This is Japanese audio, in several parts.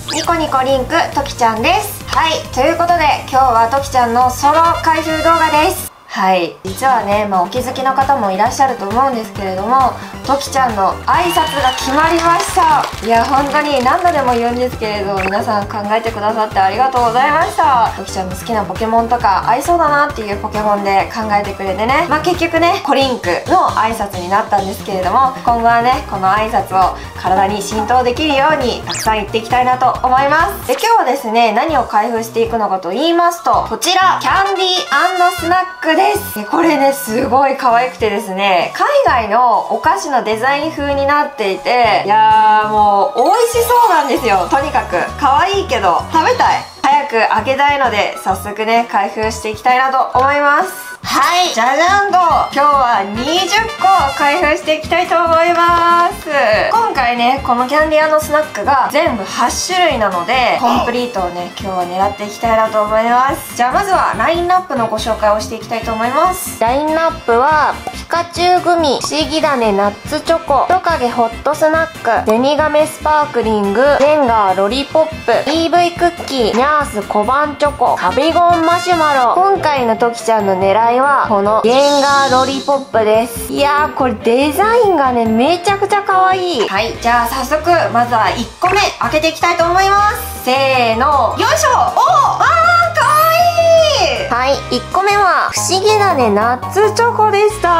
ニコニコリンクときちゃんです。はい、ということで今日はときちゃんのソロ開封動画です。はい、実はね、お気づきの方もいらっしゃると思うんですけれども、ときちゃんの挨拶が決まりました。いや本当に何度でも言うんですけれど、皆さん考えてくださってありがとうございました。ときちゃんの好きなポケモンとか合いそうだなっていうポケモンで考えてくれてね、結局ねコリンクの挨拶になったんですけれども、今後はねこの挨拶を体に浸透できるようにたくさん言っていきたいなと思います。で、今日はですね、何を開封していくのかと言いますと、こちらキャンディー&スナックです。これねすごい可愛くてですね、海外のお菓子のデザイン風になっていて、いやーもう美味しそうなんですよ。とにかく可愛いけど食べたい、早く開けたいので早速ね開封していきたいなと思います。はい、じゃじゃんと今日は20個開封していきたいと思います。今回ねこのキャンディー&スナックが全部8種類なので、コンプリートをね今日は狙っていきたいなと思います。じゃあまずはラインナップのご紹介をしていきたいと思います。 ラインナップはピカチュウグミ、不思議種ナッツチョコ、トカゲホットスナック、ゼニガメスパークリング、ジェンガーロリポップ、EV クッキー、ニャース小判チョコ、カビゴンマシュマロ。今回のときちゃんの狙いはこのジェンガーロリポップです。いやーこれデザインがねめちゃくちゃ可愛い。 はい、じゃあ早速まずは1個目開けていきたいと思います。せーの、よいしょ。おー、あーかわいい。 はい、1個目は不思議種ナッツチョコでした。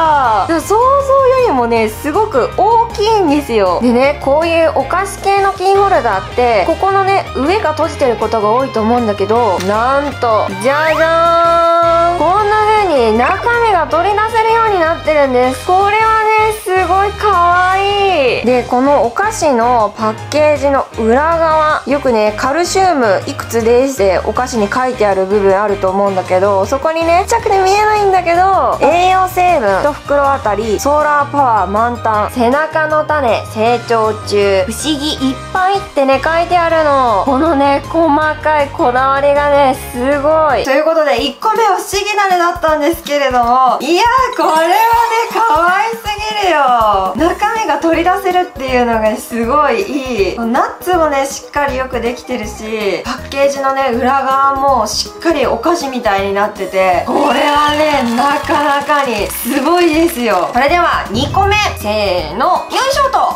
想像よりもねすごく大きいんですよ。でね、こういうお菓子系のキーホルダーってここのね上が閉じてることが多いと思うんだけど、なんとじゃじゃーん、こんな風に中身が取り出せるようになってるんです。これはねすごいかわいい。で、このお菓子のパッケージの裏側、よくねカルシウムいくつですってお菓子に書いてある部分あると思うんだけど、そこにねちっちゃくて見えないんだけど、栄養成分1袋あたりソーラーパワー満タン、背中の種成長中、不思議いっぱいってね書いてあるの。このね細かいこだわりがねすごい。 ということで1個目は不思議種だったんですけれども、いやーこれはね可愛すぎるよ。中身が取り出せるっていうのがすごいいい。ナッツもねしっかりよくできてるし、パッケージのね裏側もしっかりお菓子みたいになってて、これはねなかなかにすごいですよ。それでは2個目、せーの、よいしょと。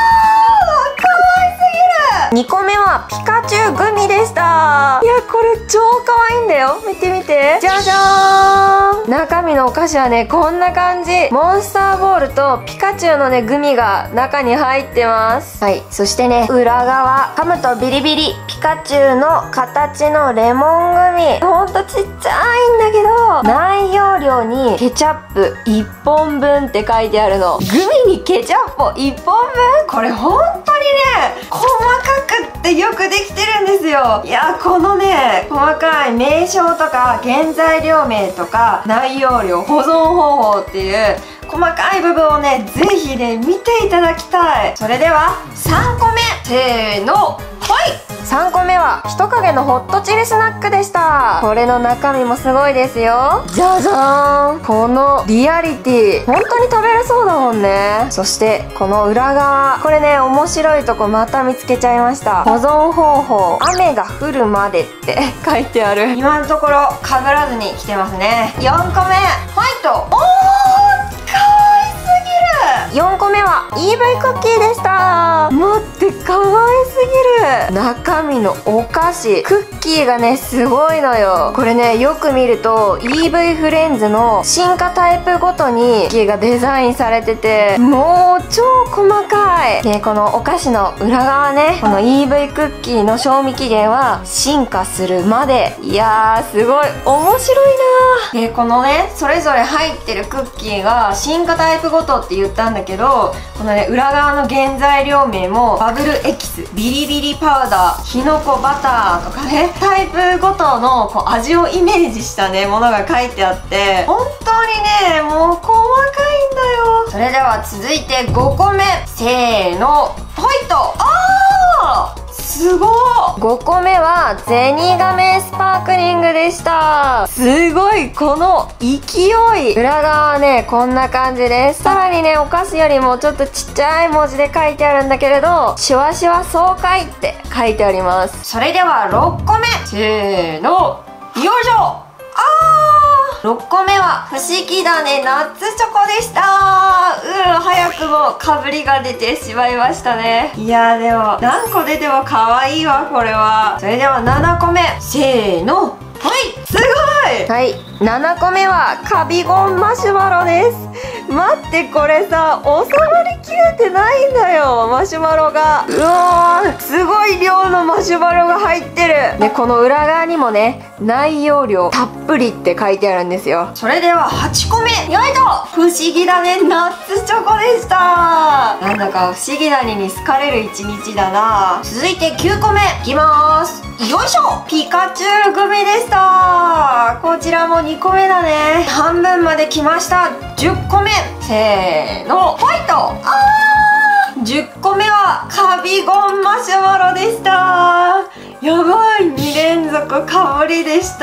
2個目はピカチュウグミでした。いやこれ超可愛いんだよ。見て見て、じゃじゃーん。中身のお菓子はねこんな感じ。モンスターボールとピカチュウのねグミが中に入ってます。はい、そしてね裏側、噛むとビリビリピカチュウの形のレモングミ。ほんとちっちゃいんだけど、内容量にケチャップ1本分って書いてあるの。グミにケチャップ1本分、 これ本当にね細かくってよくできてるんですよ。いやこのね細かい名称とか原材料名とか内容量、保存方法っていう細かい部分をねぜひね見ていただきたい。それでは3個目、せーの、はい。 3個目は人影のホットチリスナックでした。これの中身もすごいですよ。じゃじゃーん、このリアリティ本当に食べれそうだもんね。そしてこの裏側、これね面白いとこまた見つけちゃいました。保存方法、雨が降るまでって書いてある。 今のところかぶらずに来てますね。4個目、ファイト。おー、 4個目は EV クッキーでした。待って、可愛すぎる。中身のお菓子クッキーがねすごいのよ。これねよく見ると EV フレンズの進化タイプごとにクッキーがデザインされてて、もう超細かい。で、このお菓子の裏側ね、この EV クッキーの賞味期限は進化するまで。いやーすごい面白いな。 でこのねそれぞれ入ってるクッキーが進化タイプごとって言ったんだけど、このね裏側の原材料名もバブルエキス、ビリビリパウダー、キノコバターとかね、タイプごとのこう味をイメージしたねものが書いてあって、本当にねもう細かいんだよ。それでは続いて5個目、せーの、ファイト。あー、すすごい。 5個目はゼニガメスパークリングでした。すごい、この勢い。裏側はねこんな感じです。さらにねお菓子よりもちょっとちっちゃい文字で書いてあるんだけれど、シュワシュワ爽快って書いてあります。 それでは6個目、せーの、よいしょ。6個目は不思議だねナッツチョコでした。早くもかぶりが出てしまいましたね。いやでも何個出ても可愛いわこれは。それでは7個目、せーの、はい、すごい。 はい、7個目はカビゴンマシュマロです。待って、これさ収まりきれてないんだよ、マシュマロが。うわー、すごい量のマシュマロが入ってる。でこの裏側にもね内容量たっぷりって書いてあるんですよ。 それでは8個目、よいと、不思議だねナッツチョコでした。なんだか不思議谷に好かれる一日だな。続いて9個目いきまーす。よいしょ、ピカチュウ組でした。こちらも2個目だね。半分まで来ました。10個目、せーの、ファイト。10個目はカビゴンマシュマロでした。やばい、2連続かぶりでした。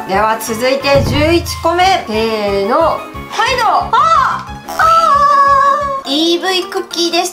では続いて11個目、せーの、ファイト。EV クッキーでした。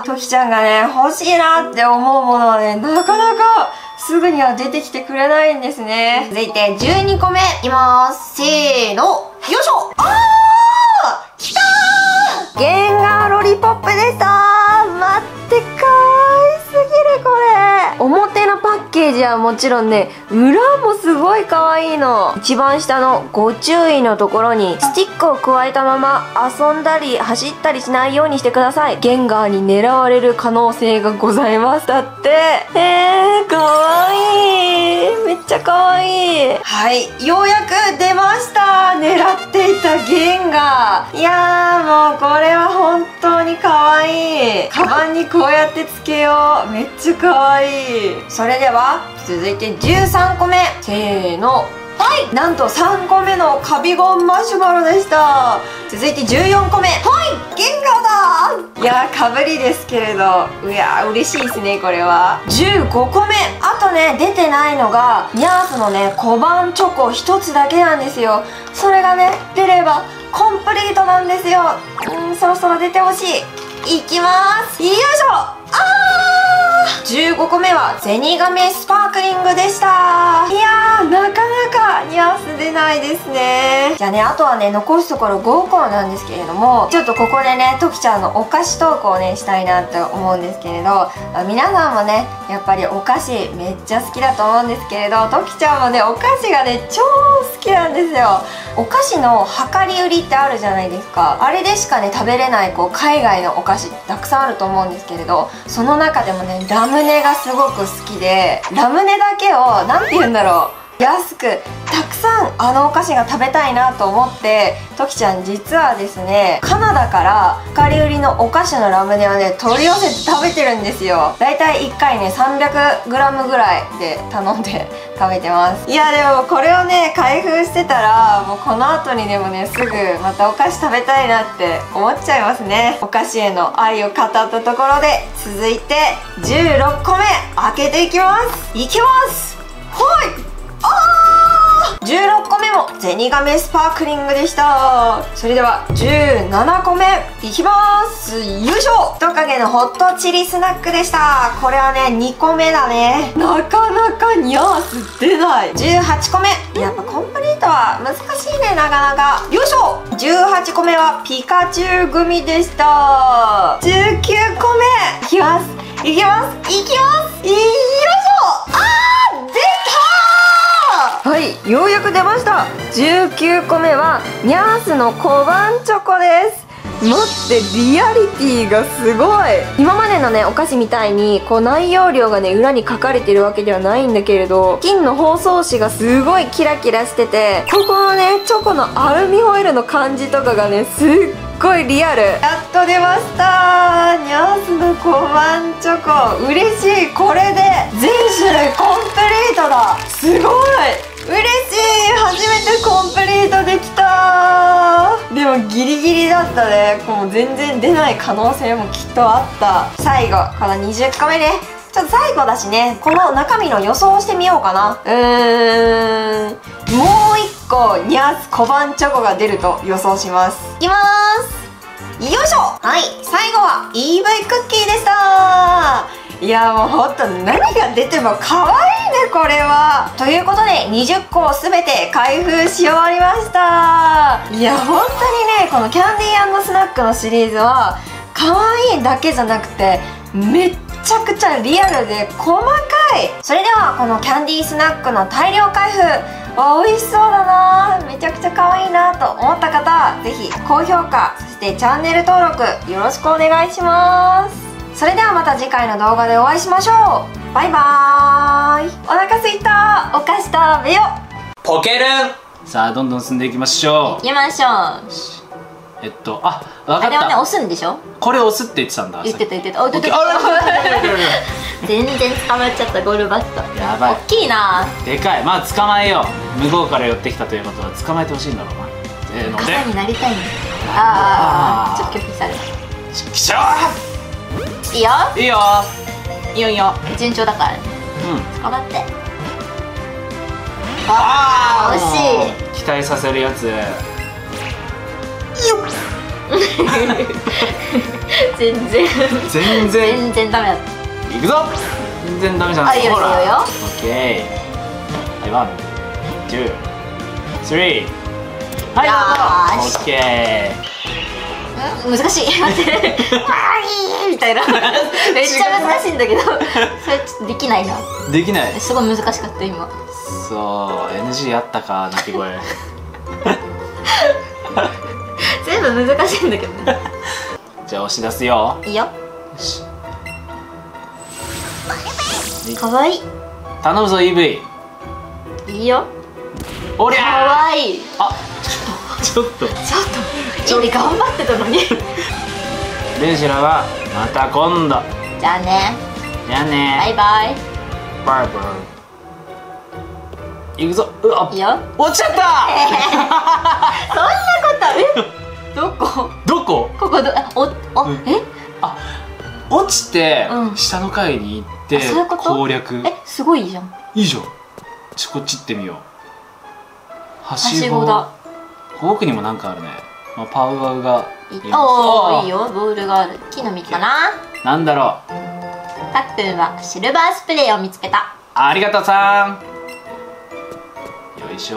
トキちゃんがね欲しいなって思うものはねなかなかすぐには出てきてくれないんですね。続いて12個目いきます。せーの、よいしょ。きたー、 ゲンガーロリポップでした。待って、かわいすぎるこれ。表のパッケージはもちろんね裏もすごいかわいいの。一番下のご注意のところにスティックを加えたまま遊んだり走ったりしないようにしてください。ゲンガーに狙われる可能性がございます。だってかわいい、めっちゃかわいい。 はい、ようやく出ました。狙っていたゲンガー。いやーもうこれは本当にかわいい。カバンにこうやってつけよう。めっちゃかわいい。それでは続いて13個目、せーの、はい、なんと3個目のカビゴンマシュマロでした。続いて14個目、はい、ゲンガーだ。いやーかぶりですけれど、いやー嬉しいですねこれは。15個目、あとね出てないのがニャースのね小判チョコ1つだけなんですよ。それがね出ればコンプリートなんですよ。そろそろ出てほしい。いきまーす、よいしょ。15個目はゼニガメスパークリングでした。いやーなかなかニャース出ないですね。じゃあね、あとはね残すところ5個なんですけれども、ちょっとここでねトキちゃんのお菓子トークをねしたいなと思うんですけれど、皆さんもねやっぱりお菓子めっちゃ好きだと思うんですけれど、トキちゃんもねお菓子がね超好きなんですよ。お菓子の量り売りってあるじゃないですか。あれでしかね食べれないこう海外のお菓子たくさんあると思うんですけれど、その中でもねラムネがすごく好きで、ラムネだけをなんて言うんだろう、安くたくさんあのお菓子が食べたいなと思って、トキちゃん実はですねカナダから量り売りのお菓子のラムネをね取り寄せて食べてるんですよ。だいたい1回ね 300g ぐらいで頼んで食べてます。いやでもこれをね開封してたらもうこの後にでもねすぐまたお菓子食べたいなって思っちゃいますね。お菓子への愛を語ったところで続いて16個目開けていきます。いきます。はい、16個目もゼニガメスパークリングでした。それでは17個目いきます。よいしょ、トカゲのホットチリスナックでした。これはね2個目だね。なかなかニャース出ない。18個目、やっぱコンプリートは難しいねなかなか。よいしょ、18個目はピカチュウ組でした。19個目いきますいきますいきます。よいしょ、出た。 はい、ようやく出ました。19個目はニャースの小判チョコです。待って、リアリティがすごい。今までのねお菓子みたいにこう内容量がね裏に書かれてるわけではないんだけれど、金の包装紙がすごいキラキラしてて、ここのねチョコのアルミホイルの感じとかがねすっごいリアル。 やっと出ました。ニャースの小判チョコ嬉しい。これで全種類コンプリートだ。すごい嬉しい。初めてコンプリートできた。でもギリギリだったね。もう全然出ない可能性もきっとあった。最後この20個目ね。 ちょっと最後だしね、この中身の予想をしてみようかな。もう1個ニャース小判チョコが出ると予想します。いきまーす。よいしょ。はい、最後は EV クッキーでした。いやもうほんと何が出ても可愛いねこれは。ということで20個を全て開封し終わりました。いや本当にね、このキャンディー&スナックのシリーズは可愛いだけじゃなくてめっちゃくちゃリアルで細かい。それではこのキャンディースナックの大量開封、美味しそうだな、めちゃくちゃ可愛いなと思った方はぜひ高評価、そしてチャンネル登録よろしくお願いします。それではまた次回の動画でお会いしましょう。バイバーイ。お腹すいた、お菓子食べよう。 ポケルン。さあどんどん進んでいきましょ行きましょう。 あ、分かった。 あれをね押すんでしょ。 これ押すって言ってたんだ。 言ってた言ってた。おっとっとっと。 あ全然捕まっちゃったゴールバット。 やばい。 大きいな。 でかい。まあ捕まえよう。向こうから寄ってきたということは捕まえてほしいんだろうな。せーので。 傘になりたいんだ。ああ、ちょっと拒否された。 きしょいいよ。 いいよ。いいよいいよ。 順調だからね。 うん。 捕まって。 ああ、 惜しい。 期待させるやつ。全然ダメだった。 いくぞ。全然ダメじゃない。 あ、いいよいいよ。オッケー。はい、1、2、3。はい、オッケー。難しい。待って。あーみたいな。めっちゃ難しいんだけど、それちょっとできないな。 できない。 すごい難しかった今。 そう、NG あったか、鳴き声。 全部難しいんだけどね。 じゃあ押し出すよ。 いいよ。 よし。 かわいい。 頼むぞ EV。 いいよ。 おりゃー。 かわいい。 あ、ちょっと。 ちょっと頑張ってたのに。 ルシラはまた今度。 じゃあね。 じゃあね。 バイバイ。 バイバイ。いくぞ。うわ。 いいよ。 落ちちゃった。 そんなこと。どこ？ どこ？ ここどえ？ あ、落ちてうん下の階に行ってそういうこと攻略。 すごいじゃん。 いいじゃん。こっち行ってみよう。はしごだ。 奥にもなんかあるね。まあ、パウアウがおお、いいよ。ボールがある。木の実かな。 なんだろう。 たっくんはシルバースプレーを見つけた。 ありがとうさん。よいしょ。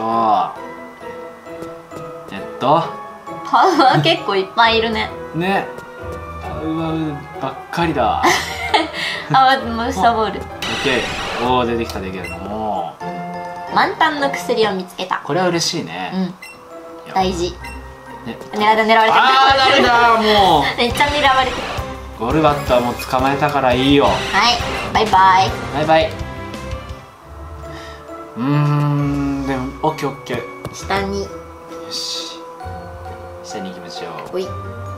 パウは結構いっぱいいるね。 ね。パウアウばっかりだ。 あ、モンスターボール。 オッケー。おお、出てきた出来だ。もう満タンの薬を見つけた。 これは嬉しいね。 うん。大事。 ね。 狙われてる。 ああ、ダメだもう。 めっちゃ狙われてる。 ゴルバットはもう捕まえたからいいよ。 はい。バイバイ。 バイバイ。でもオッケーオッケー。 下に。 よし。下に行きましょう。 ほい。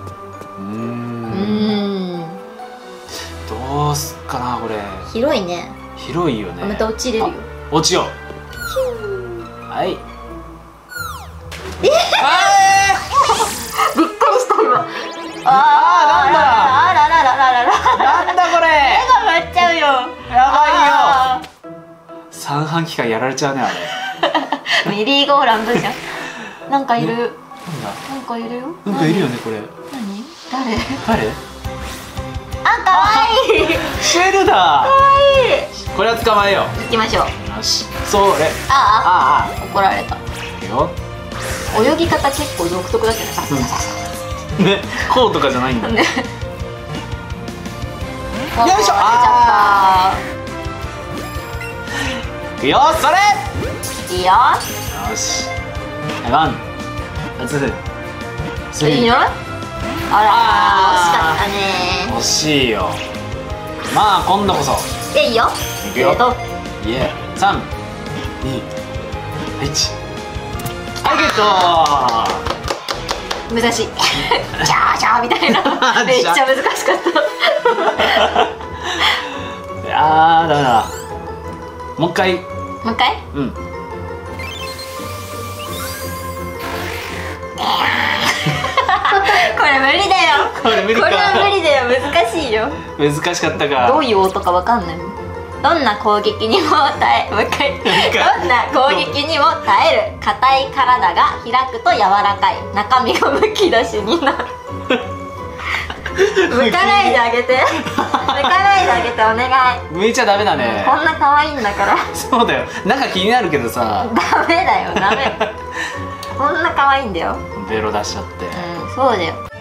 どうすっかなこれ。 広いね。 広いよね。 また落ちれるよ。 落ちよう。はい。 びっくりした今。 あらららららら。 なんだこれ。 目が回っちゃうよ。 やばいよ。三半規管やられちゃうねあれ。 メリーゴーランドじゃん。なんかいる。 なんかいるよ。 なんかいるよねこれ。 何？誰？ 誰？ あ、かわいい。 シェルだ。かわいい。これは捕まえよう。 行きましょう。 よし。それ。 ああ。怒られた。 いくよ。 泳ぎ方結構独特だけどね、こうとかじゃないんだね。よいしょ。いくよ、それ。 いいよ。 よし。ワン、ツー、スリー。 いいよ。あら、惜しかったね。 惜しいよ。まあ今度こそ。 いいよ。 いくよ。イエー。3、2、1。はい、ゲット。 難しい。ジャージャーみたいな。めっちゃ難しかった。 ダメだ。もう一回。 もう一回？ うん。 これれ無理だよ。 これ無理か。 これは無理だよ。難しいよ。 難しかったか。 どういう音かわかんないもん。どんな攻撃にも耐え、もう一回。どんな攻撃にも耐える硬い体が開くと柔らかい、中身がむき出しになる。向かないであげて。向かないであげて、お願い。 向いちゃダメだね。 こんな可愛いんだから。 そうだよ。中気になるけどさ。 ダメだよ、ダメ。こんな可愛いんだよ。 ベロ出しちゃって。 そうだよ。